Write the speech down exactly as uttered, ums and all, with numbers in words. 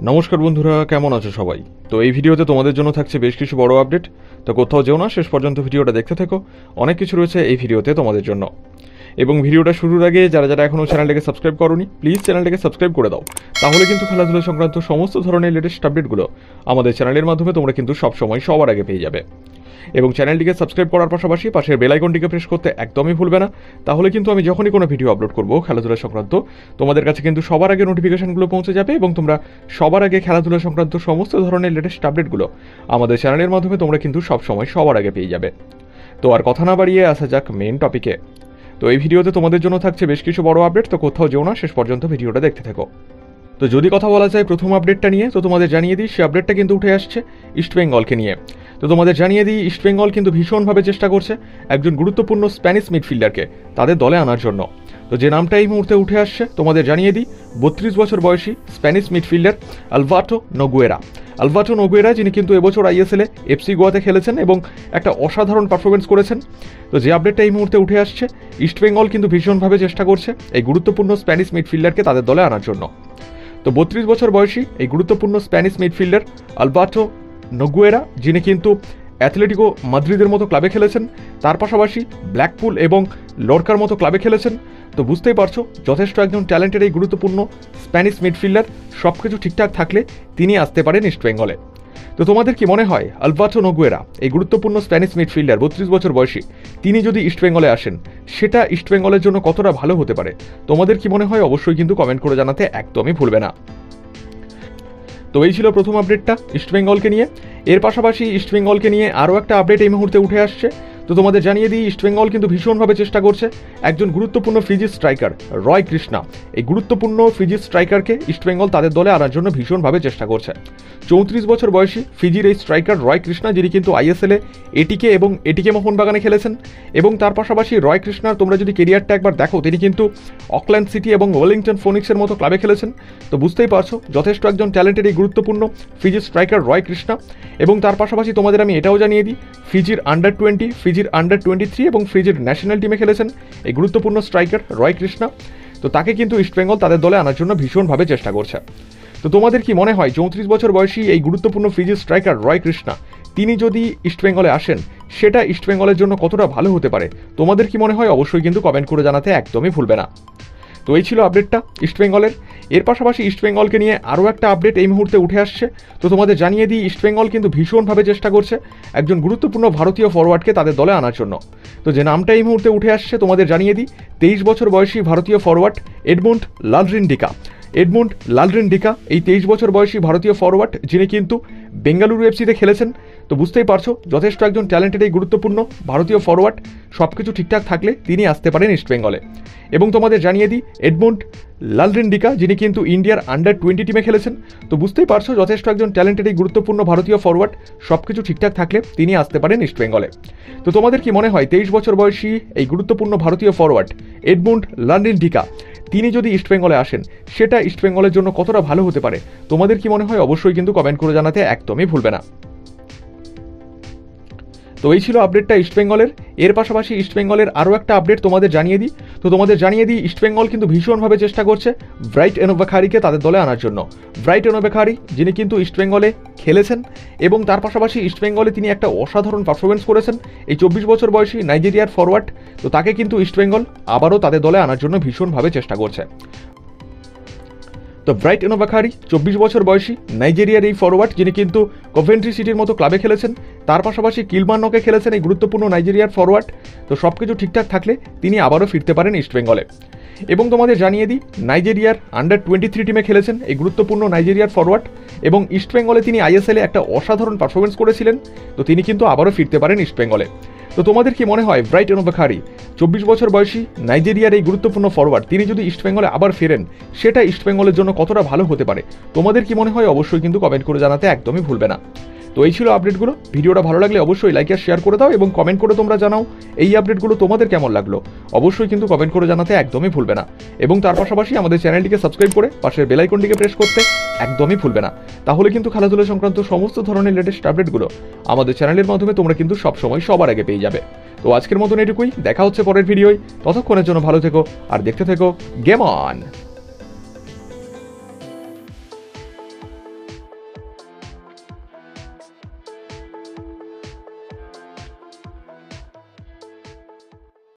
নমস্কার বন্ধুরা, কেমন আছো সবাই? তো এই ভিডিওতে তোমাদের জন্য থাকছে বেশ কিছু বড় আপডেট। তো কোথাও যেও না, শেষ পর্যন্ত ভিডিওটা দেখতে থেকো। অনেক কিছু রয়েছে এই ভিডিওতে তোমাদের জন্য। এবং ভিডিওটা শুরুর আগে যারা যারা এখনও চ্যানেলটাকে সাবস্ক্রাইব করোনি, প্লিজ চ্যানেলটাকে সাবস্ক্রাইব করে দাও। তাহলে কিন্তু খেলাধুলা সংক্রান্ত সমস্ত ধরনের লেটেস্ট আপডেটগুলো আমাদের চ্যানেলের মাধ্যমে তোমরা কিন্তু সবসময় সবার আগে পেয়ে যাবে। এবং চ্যানেলটিকে সাবস্ক্রাইব করার পাশাপাশি পাশের বেল আইকনটিকে প্রেস করতে একদমই ভুলবে না। তাহলে কিন্তু আমি যখনই কোনো ভিডিও আপলোড করব খেলাধুলা সংক্রান্ত, তোমাদের কাছে কিন্তু সবার আগে নোটিফিকেশনগুলো পৌঁছে যাবে এবং তোমরা সবার আগে খেলাধুলা সংক্রান্ত সমস্ত ধরনের লেটেস্ট আপডেটগুলো আমাদের চ্যানেলের মাধ্যমে তোমরা কিন্তু সবসময় সবার আগে পেয়ে যাবে। তো আর কথা না বাড়িয়ে আসা যাক মেন টপিকে। তো এই ভিডিওতে তোমাদের জন্য থাকছে বেশ কিছু বড় আপডেট। তো কোথাও যেও না, শেষ পর্যন্ত ভিডিওটা দেখতে থাকো। তো যদি কথা বলা যায় প্রথম আপডেটটা নিয়ে, তো তোমাদের জানিয়ে দিই সে আপডেটটা কিন্তু উঠে আসছে ইস্টবেঙ্গলকে নিয়ে। তো তোমাদের জানিয়ে দিই ইস্টবেঙ্গল কিন্তু ভীষণভাবে চেষ্টা করছে একজন গুরুত্বপূর্ণ স্প্যানিশ মিডফিল্ডারকে তাদের দলে আনার জন্য। তো যে নামটা এই মুহূর্তে উঠে আসছে তোমাদের জানিয়ে দিই বত্রিশ বছর বয়সী Spanish midfielder Alberto Noguera. Alberto Noguera যিনি কিন্তু এবছর আইএসএলে এফসি গোয়াতে খেলেছেন এবং একটা অসাধারণ পারফরমেন্স করেছেন। তো যে আপডেটটা এই মুহূর্তে উঠে আসছে, ইস্টবেঙ্গল কিন্তু ভীষণভাবে চেষ্টা করছে এই গুরুত্বপূর্ণ স্প্যানিশ মিডফিল্ডারকে তাদের দলে আনার জন্য। তো বত্রিশ বছর বয়সী এই গুরুত্বপূর্ণ স্প্যানিশ মিডফিল্ডার আলবার্টো নগুয়েরা, যিনি কিন্তু অ্যাথলেটিকো মাদ্রিদের মতো ক্লাবে খেলেছেন, তার পাশাপাশি ব্ল্যাকপুল এবং লর্কার মতো ক্লাবে খেলেছেন। তো বুঝতেই পারছো যথেষ্ট একজন ট্যালেন্টেড এই গুরুত্বপূর্ণ স্প্যানিশ মিডফিল্ডার। সব কিছু ঠিকঠাক থাকলে তিনি আসতে পারেন ইস্টবেঙ্গলে। তো তোমাদের কি মনে হয় আলবার্টো নগুয়েরা এই গুরুত্বপূর্ণ স্প্যানিশ মিডফিল্ডার বত্রিশ বছর বয়সী তিনি যদি ইস্টবেঙ্গলে আসেন সেটা ইস্টবেঙ্গলের জন্য কতটা ভালো হতে পারে? তোমাদের কি মনে হয় অবশ্যই কিন্তু কমেন্ট করে জানাতে একদমই ভুলবে না। তো এই ছিল প্রথম আপডেটটা ইস্টবেঙ্গলকে নিয়ে। এর পাশাপাশি ইস্টবেঙ্গলকে নিয়ে আরও একটা আপডেট এই মুহূর্তে উঠে আসছে। তো তোমাদের জানিয়ে দিই ইস্টবেঙ্গল কিন্তু ভীষণভাবে চেষ্টা করছে একজন গুরুত্বপূর্ণ ফিজি স্ট্রাইকার রয় কৃষ্ণা, এই গুরুত্বপূর্ণ ফিজি স্ট্রাইকারকে ইস্টবেঙ্গল তাদের দলে আনার জন্য ভীষণভাবে চেষ্টা করছে। চৌত্রিশ বছর বয়সী ফিজির এই স্ট্রাইকার রয় কৃষ্ণা, যিনি কিন্তু আইএসএলে এটিকে এবং এটিকে মোহনবাগানে খেলেছেন। এবং তার পাশাপাশি রয় কৃষ্ণার তোমরা যদি কেরিয়ারটা একবার দেখো, তিনি কিন্তু অকল্যান্ড সিটি এবং ওয়েলিংটন ফোনিক্সের মতো ক্লাবে খেলেছেন। তো বুঝতেই পারছো যথেষ্ট একজন ট্যালেন্টেড এই গুরুত্বপূর্ণ ফিজি স্ট্রাইকার রয় কৃষ্ণা। এবং তার পাশাপাশি তোমাদের আমি এটাও জানিয়ে দিই ফিজির আন্ডার টোয়েন্টি, ফিজির আন্ডার টোয়েন্টি থ্রি এবং ফিজির ন্যাশনাল টিমে খেলেছেন এই গুরুত্বপূর্ণ স্ট্রাইকার রয় কৃষ্ণা। তো তাকে কিন্তু ইস্টবেঙ্গল তাদের দলে আনার জন্য ভীষণভাবে চেষ্টা করছে। তো তোমাদের কি মনে হয় চৌত্রিশ বছর বয়সী এই গুরুত্বপূর্ণ ফিজি স্ট্রাইকার রয় কৃষ্ণা তিনি যদি ইস্টবেঙ্গলে আসেন সেটা ইস্টবেঙ্গলের জন্য কতটা ভালো হতে পারে? তোমাদের কি মনে হয় অবশ্যই কিন্তু কমেন্ট করে জানাতে একদমই ভুলবে না। তো এই ছিল আপডেটটা ইস্টবেঙ্গলের। এর পাশাপাশি ইস্টবেঙ্গলকে নিয়ে আরও একটা আপডেট এই মুহূর্তে উঠে আসছে। তো তোমাদের জানিয়ে দিই ইস্টবেঙ্গল কিন্তু ভীষণভাবে চেষ্টা করছে একজন গুরুত্বপূর্ণ ভারতীয় ফরওয়ার্ডকে তাদের দলে আনার জন্য। তো যে নামটা এই মুহূর্তে উঠে আসছে তোমাদের জানিয়ে দিই তেইশ বছর বয়সী ভারতীয় forward Edmund Lalrindika. Edmund Lalrindika এই তেইশ বছর বয়সী ভারতীয় ফরওয়ার্ড, যিনি কিন্তু বেঙ্গালুরু এফসিতে খেলেছেন। তো বুঝতেই পারছো যথেষ্ট একজন ট্যালেন্টেড এই গুরুত্বপূর্ণ ভারতীয় ফরওয়ার্ড। সব কিছু ঠিকঠাক থাকলে তিনি আসতে পারেন ইস্টবেঙ্গলে। এবং তোমাদের জানিয়ে দিই এডমন্ড লালরিন্ডিকা, যিনি কিন্তু ইন্ডিয়ার আন্ডার টোয়েন্টি টিমে খেলেছেন। তো বুঝতেই পারছো যথেষ্ট একজন ট্যালেন্টেড এই গুরুত্বপূর্ণ ভারতীয় ফরওয়ার্ড। সব কিছু ঠিকঠাক থাকলে তিনি আসতে পারেন ইস্টবেঙ্গলে। তো তোমাদের কি মনে হয় তেইশ বছর বয়সী এই গুরুত্বপূর্ণ ভারতীয় ফরওয়ার্ড এডমন্ড লালরিন্ডিকা তিনি যদি ইস্টবেঙ্গলে আসেন সেটা ইস্টবেঙ্গলের জন্য কতটা ভালো হতে পারে? তোমাদের কি মনে হয় অবশ্যই কিন্তু কমেন্ট করে জানাতে একদমই ভুলবে না। তো এই ছিল আপডেটটা ইস্টবেঙ্গলের। এর পাশাপাশি ইস্টবেঙ্গলের আরও একটা আপডেট তোমাদের জানিয়ে দিই। তো তোমাদের জানিয়ে দিই ইস্টবেঙ্গল কিন্তু ভীষণভাবে চেষ্টা করছে ব্রাইট এনোবাখারিকে তাদের দলে আনার জন্য। ব্রাইট এনোবাখারি, যিনি কিন্তু ইস্টবেঙ্গলে খেলেছেন এবং তার পাশাপাশি ইস্টবেঙ্গলে তিনি একটা অসাধারণ পারফরমেন্স করেছেন এই চব্বিশ বছর বয়সী নাইজেরিয়ার ফরওয়ার্ড। তো তাকে কিন্তু ইস্টবেঙ্গল আবারও তাদের দলে আনার জন্য ভীষণভাবে চেষ্টা করছে। তো ব্রাইট এনোবাখারি চব্বিশ বছর বয়সী নাইজেরিয়ার এই ফরওয়ার্ড, যিনি কিন্তু কভেন্ট্রি সিটির মতো ক্লাবে খেলেছেন, তার পাশাপাশি কিলমার্নকে খেলেছেন এই গুরুত্বপূর্ণ নাইজেরিয়ার ফরওয়ার্ড। তো সব কিছু ঠিকঠাক থাকলে তিনি আবারও ফিরতে পারেন ইস্টবেঙ্গলে। এবং তোমাদের জানিয়ে দিই নাইজেরিয়ার আন্ডার টোয়েন্টি থ্রি টিমে খেলেছেন এই গুরুত্বপূর্ণ নাইজেরিয়ার ফরওয়ার্ড এবং ইস্টবেঙ্গলে তিনি আইএসএলে একটা অসাধারণ পারফরমেন্স করেছিলেন। তো তিনি কিন্তু আবারও ফিরতে পারেন ইস্টবেঙ্গলে। তো তোমাদের কি মনে হয় ব্রাইট এনোবাখারি চব্বিশ বছর বয়সী নাইজেরিয়ার এই গুরুত্বপূর্ণ ফরওয়ার্ড তিনি যদি ইস্টবেঙ্গলে আবার ফেরেন সেটা ইস্টবেঙ্গলের জন্য কতটা ভালো হতে পারে? তোমাদের কি মনে হয় অবশ্যই কিন্তু কমেন্ট করে জানাতে একদমই ভুলবে না। তো এই ছিল আপডেটগুলো। ভিডিওটা ভালো লাগলে অবশ্যই লাইক আর শেয়ার করে দাও এবং কমেন্ট করে তোমরা জানাও এই আপডেটগুলো তোমাদের কেমন লাগলো। অবশ্যই কিন্তু কমেন্ট করে জানাতে একদমই ভুলবে না। এবং তার পাশাপাশি আমাদের চ্যানেলটিকে সাবস্ক্রাইব করে পাশের বেল আইকনটিকে প্রেস করতে একদমই ভুলবে না। তাহলে কিন্তু খেলাধুলা সংক্রান্ত সমস্ত ধরনের লেটেস্ট আপডেটগুলো আমাদের চ্যানেলের মাধ্যমে তোমরা কিন্তু সবসময় সবার আগে পেয়ে যাবে। তো আজকের মতন এটুকুই, দেখা হচ্ছে পরের ভিডিওয়। ততক্ষণের জন্য ভালো থেকো আর দেখতে থেকো গেম অন।